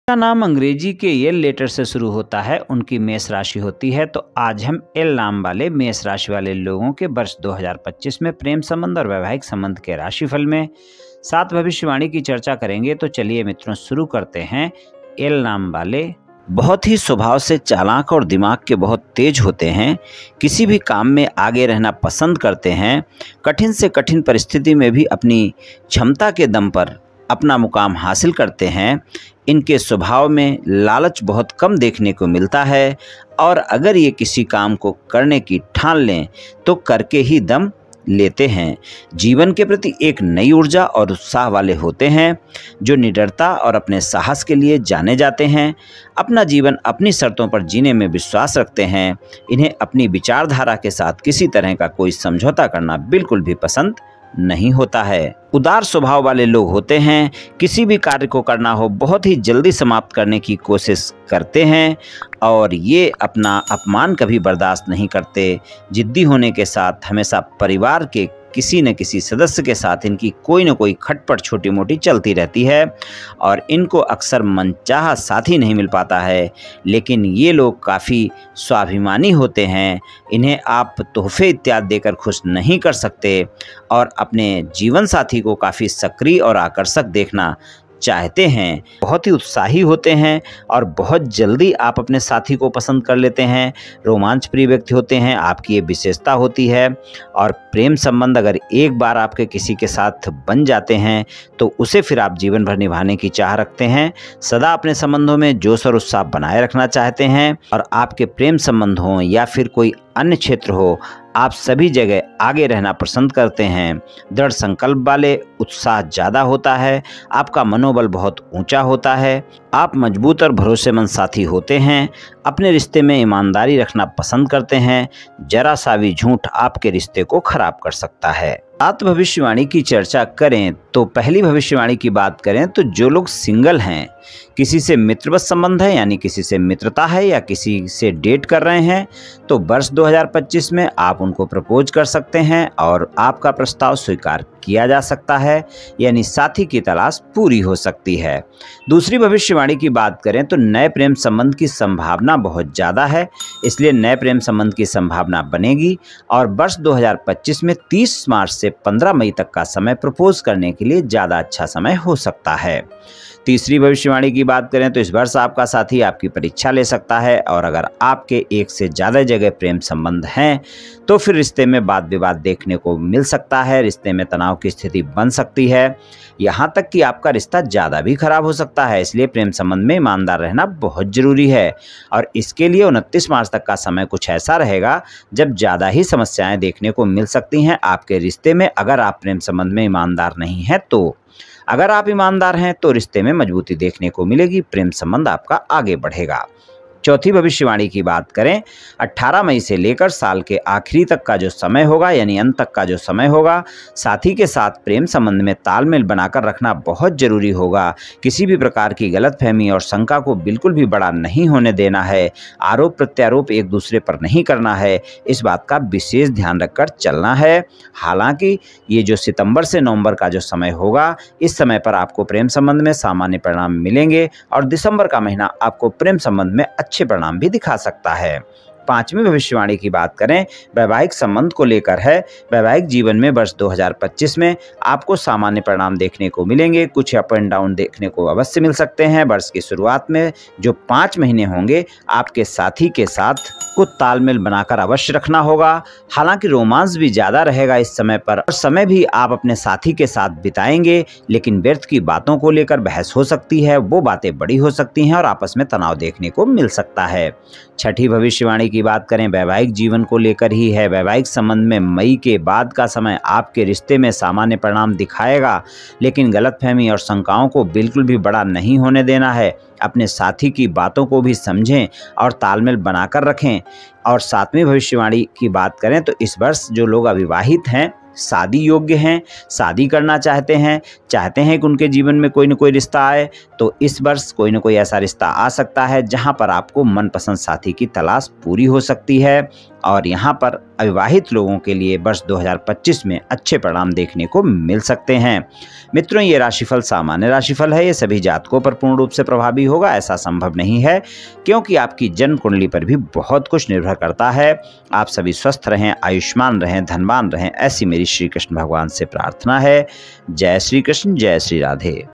का नाम अंग्रेजी के एल लेटर से शुरू होता है, उनकी मेष राशि होती है। तो आज हम एल नाम वाले मेष राशि वाले लोगों के वर्ष 2025 में प्रेम संबंध और वैवाहिक संबंध के राशिफल में 7 भविष्यवाणी की चर्चा करेंगे। तो चलिए मित्रों, शुरू करते हैं। एल नाम वाले बहुत ही स्वभाव से चालाक और दिमाग के बहुत तेज होते हैं। किसी भी काम में आगे रहना पसंद करते हैं। कठिन से कठिन परिस्थिति में भी अपनी क्षमता के दम पर अपना मुकाम हासिल करते हैं। इनके स्वभाव में लालच बहुत कम देखने को मिलता है और अगर ये किसी काम को करने की ठान लें तो करके ही दम लेते हैं। जीवन के प्रति एक नई ऊर्जा और उत्साह वाले होते हैं, जो निडरता और अपने साहस के लिए जाने जाते हैं। अपना जीवन अपनी शर्तों पर जीने में विश्वास रखते हैं। इन्हें अपनी विचारधारा के साथ किसी तरह का कोई समझौता करना बिल्कुल भी पसंद नहीं होता है। उदार स्वभाव वाले लोग होते हैं। किसी भी कार्य को करना हो बहुत ही जल्दी समाप्त करने की कोशिश करते हैं और ये अपना अपमान कभी बर्दाश्त नहीं करते। जिद्दी होने के साथ हमेशा परिवार के किसी न किसी सदस्य के साथ इनकी कोई न कोई खटपट छोटी मोटी चलती रहती है और इनको अक्सर मनचाहा साथी नहीं मिल पाता है। लेकिन ये लोग काफ़ी स्वाभिमानी होते हैं। इन्हें आप तोहफे इत्यादि देकर खुश नहीं कर सकते और अपने जीवन साथी को काफ़ी सक्रिय और आकर्षक देखना चाहते हैं। बहुत ही उत्साही होते हैं और बहुत जल्दी आप अपने साथी को पसंद कर लेते हैं। रोमांच प्रिय व्यक्ति होते हैं, आपकी ये विशेषता होती है। और प्रेम संबंध अगर एक बार आपके किसी के साथ बन जाते हैं तो उसे फिर आप जीवन भर निभाने की चाह रखते हैं। सदा अपने संबंधों में जोश और उत्साह बनाए रखना चाहते हैं और आपके प्रेम संबंध हों या फिर कोई अन्य क्षेत्र हो, आप सभी जगह आगे रहना पसंद करते हैं। दृढ़ संकल्प वाले, उत्साह ज़्यादा होता है। आपका मनोबल बहुत ऊंचा होता है। आप मजबूत और भरोसेमंद साथी होते हैं। अपने रिश्ते में ईमानदारी रखना पसंद करते हैं। जरा सा भी झूठ आपके रिश्ते को खराब कर सकता है। 7 भविष्यवाणी की चर्चा करें तो पहली भविष्यवाणी की बात करें तो जो लोग सिंगल हैं, किसी से मित्रवत संबंध है यानी किसी से मित्रता है या किसी से डेट कर रहे हैं, तो वर्ष 2025 में आप उनको प्रपोज कर सकते हैं और आपका प्रस्ताव स्वीकार किया जा सकता है, यानी साथी की तलाश पूरी हो सकती है। दूसरी भविष्यवाणी की बात करें तो नए प्रेम संबंध की संभावना बहुत ज़्यादा है, इसलिए नए प्रेम संबंध की संभावना बनेगी और वर्ष 2025 में 30 मार्च से 15 मई तक का समय प्रपोज करने के लिए ज़्यादा अच्छा समय हो सकता है। तीसरी भविष्यवाणी की बात करें तो इस वर्ष आपका साथी आपकी परीक्षा ले सकता है और अगर आपके एक से ज़्यादा जगह प्रेम संबंध हैं तो फिर रिश्ते में वाद विवाद देखने को मिल सकता है। रिश्ते में तनाव की स्थिति बन सकती है, यहाँ तक कि आपका रिश्ता ज़्यादा भी खराब हो सकता है। इसलिए प्रेम संबंध में ईमानदार रहना बहुत ज़रूरी है और इसके लिए 29 मार्च तक का समय कुछ ऐसा रहेगा जब ज़्यादा ही समस्याएं देखने को मिल सकती हैं आपके रिश्ते में, अगर आप प्रेम संबंध में ईमानदार नहीं हैं तो। अगर आप ईमानदार हैं तो रिश्ते में मजबूती देखने को मिलेगी, प्रेम संबंध आपका आगे बढ़ेगा। चौथी भविष्यवाणी की बात करें, 18 मई से लेकर साल के आखिरी तक का जो समय होगा यानी अंत तक का जो समय होगा, साथी के साथ प्रेम संबंध में तालमेल बनाकर रखना बहुत जरूरी होगा। किसी भी प्रकार की गलतफहमी और शंका को बिल्कुल भी बड़ा नहीं होने देना है। आरोप प्रत्यारोप एक दूसरे पर नहीं करना है, इस बात का विशेष ध्यान रखकर चलना है। हालांकि ये जो सितंबर से नवंबर का जो समय होगा, इस समय पर आपको प्रेम संबंध में सामान्य परिणाम मिलेंगे और दिसंबर का महीना आपको प्रेम संबंध में अच्छे परिणाम भी दिखा सकता है। पांचवी भविष्यवाणी की बात करें, वैवाहिक संबंध को लेकर है। वैवाहिक जीवन में वर्ष 2025 में आपको सामान्य परिणाम देखने को मिलेंगे। कुछ अप एंड डाउन देखने को अवश्य मिल सकते हैं। वर्ष की शुरुआत में जो 5 महीने होंगे, आपके साथी के साथ को तालमेल बनाकर अवश्य रखना होगा। हालांकि रोमांस भी ज़्यादा रहेगा इस समय पर और समय भी आप अपने साथी के साथ बिताएंगे, लेकिन व्यर्थ की बातों को लेकर बहस हो सकती है, वो बातें बड़ी हो सकती हैं और आपस में तनाव देखने को मिल सकता है। छठी भविष्यवाणी की बात करें, वैवाहिक जीवन को लेकर ही है। वैवाहिक संबंध में मई के बाद का समय आपके रिश्ते में सामान्य परिणाम दिखाएगा, लेकिन गलतफहमी और शंकाओं को बिल्कुल भी बड़ा नहीं होने देना है। अपने साथी की बातों को भी समझें और तालमेल बनाकर रखें। और 7वीं भविष्यवाणी की बात करें तो इस वर्ष जो लोग अविवाहित हैं, शादी योग्य हैं, शादी करना चाहते हैं कि उनके जीवन में कोई न कोई रिश्ता आए, तो इस वर्ष कोई न कोई ऐसा रिश्ता आ सकता है जहां पर आपको मनपसंद साथी की तलाश पूरी हो सकती है। और यहां पर अविवाहित लोगों के लिए वर्ष 2025 में अच्छे परिणाम देखने को मिल सकते हैं। मित्रों, ये राशिफल सामान्य राशिफल है, ये सभी जातकों पर पूर्ण रूप से प्रभावी होगा ऐसा संभव नहीं है, क्योंकि आपकी जन्म कुंडली पर भी बहुत कुछ निर्भर करता है। आप सभी स्वस्थ रहें, आयुष्मान रहें, धनवान रहें, ऐसी मेरी श्री कृष्ण भगवान से प्रार्थना है। जय श्री कृष्ण, जय श्री राधे।